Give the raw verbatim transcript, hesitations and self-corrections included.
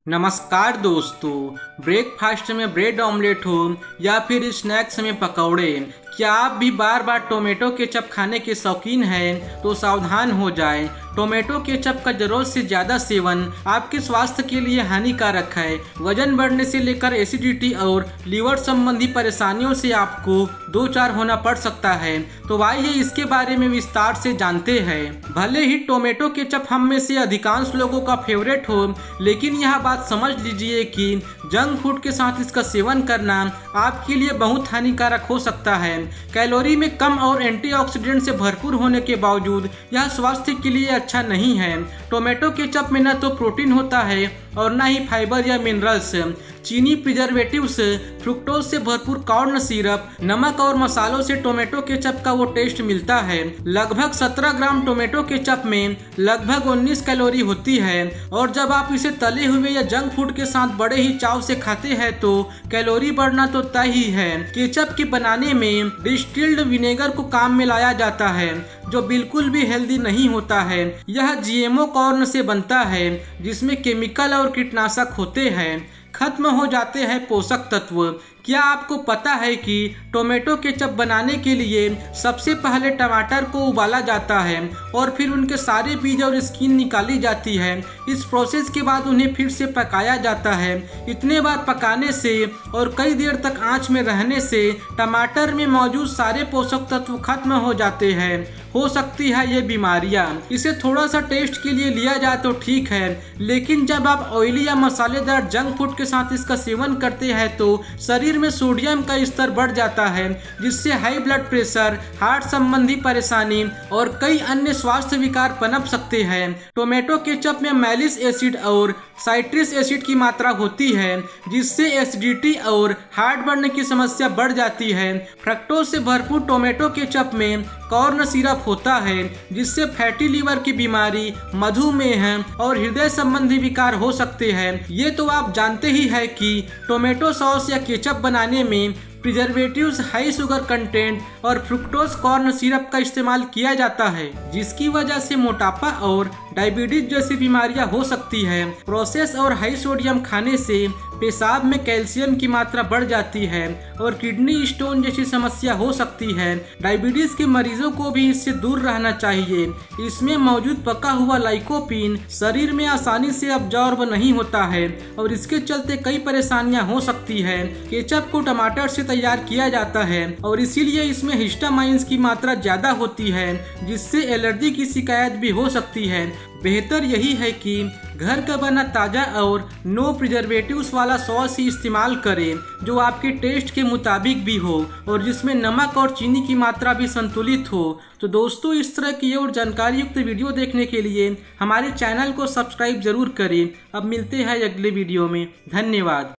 नमस्कार दोस्तों। ब्रेकफास्ट में ब्रेड ऑमलेट हो या फिर स्नैक्स में पकौड़े, क्या आप भी बार बार टोमेटो केचप खाने के शौकीन हैं तो सावधान हो जाएं। टोमेटो केचप का जरूरत से ज़्यादा सेवन आपके स्वास्थ्य के लिए हानिकारक है। वजन बढ़ने से लेकर एसिडिटी और लीवर संबंधी परेशानियों से आपको दो चार होना पड़ सकता है। तो आइए इसके बारे में विस्तार से जानते हैं। भले ही टोमेटो केचप हम में से अधिकांश लोगों का फेवरेट हो, लेकिन यह बात समझ लीजिए कि जंक फूड के साथ इसका सेवन करना आपके लिए बहुत हानिकारक हो सकता है। कैलोरी में कम और एंटीऑक्सीडेंट से भरपूर होने के बावजूद यह स्वास्थ्य के लिए अच्छा नहीं है। टोमेटो केचप में न तो प्रोटीन होता है और न ही फाइबर या मिनरल्स। चीनी, प्रिजर्वेटिव्स, फ्रुक्टोज से भरपूर कॉर्न सिरप, नमक और मसालों से टोमेटो केचप का वो टेस्ट मिलता है। लगभग सत्रह ग्राम टोमेटो केचप में लगभग उन्नीस कैलोरी होती है और जब आप इसे तले हुए या जंक फूड के साथ बड़े ही चाव से खाते हैं तो कैलोरी बढ़ना तो तय ही है। केचप के बनाने में डिस्टिल्ड विनेगर को काम में लाया जाता है, जो बिल्कुल भी हेल्दी नहीं होता है। यह जीएमओ कॉर्न से बनता है, जिसमें केमिकल और कीटनाशक होते हैं। खत्म हो जाते हैं पोषक तत्व। क्या आपको पता है कि टोमेटो केचप बनाने के लिए सबसे पहले टमाटर को उबाला जाता है और फिर उनके सारे बीज और स्किन निकाली जाती है। इस प्रोसेस के बाद उन्हें फिर से पकाया जाता है। इतने बार पकाने से और कई देर तक आंच में रहने से टमाटर में मौजूद सारे पोषक तत्व खत्म हो जाते हैं। हो सकती है ये बीमारियां। इसे थोड़ा सा टेस्ट के लिए लिया जाए तो ठीक है, लेकिन जब आप ऑयली या मसालेदार जंक फूड के साथ इसका सेवन करते हैं तो शरीर में सोडियम का स्तर बढ़ जाता है, जिससे हाई ब्लड प्रेशर, हार्ट संबंधी परेशानी और कई अन्य स्वास्थ्य विकार पनप सकते हैं। टोमेटो केचप में मैलिक एसिड और साइट्रिक एसिड की मात्रा होती है, जिससे एसिडिटी और हार्ट बढ़ने की समस्या बढ़ जाती है। फ्रक्टोज से भरपूर टोमेटो केचप में कॉर्न सिरप होता है, जिससे फैटी लीवर की बीमारी, मधुमेह और हृदय संबंधी विकार हो सकते हैं। ये तो आप जानते ही है कि टोमेटो सॉस या केचप बनाने में प्रिजर्वेटिव्स, हाई शुगर कंटेंट और फ्रुक्टोज कॉर्न सिरप का इस्तेमाल किया जाता है, जिसकी वजह से मोटापा और डायबिटीज जैसी बीमारियां हो सकती है। प्रोसेस और हाई सोडियम खाने से पेशाब में कैल्शियम की मात्रा बढ़ जाती है और किडनी स्टोन जैसी समस्या हो सकती है। डायबिटीज के मरीजों को भी इससे दूर रहना चाहिए। इसमें मौजूद पका हुआ लाइकोपीन शरीर में आसानी से अब्जॉर्ब नहीं होता है और इसके चलते कई परेशानियां हो सकती है। केचप को टमाटर से तैयार किया जाता है और इसीलिए इसमें हिस्टामाइंस की मात्रा ज्यादा होती है, जिससे एलर्जी की शिकायत भी हो सकती है। बेहतर यही है कि घर का बना ताज़ा और नो प्रिजर्वेटिव्स वाला सॉस ही इस्तेमाल करें, जो आपके टेस्ट के मुताबिक भी हो और जिसमें नमक और चीनी की मात्रा भी संतुलित हो। तो दोस्तों, इस तरह की और जानकारी युक्त वीडियो देखने के लिए हमारे चैनल को सब्सक्राइब जरूर करें। अब मिलते हैं अगले वीडियो में। धन्यवाद।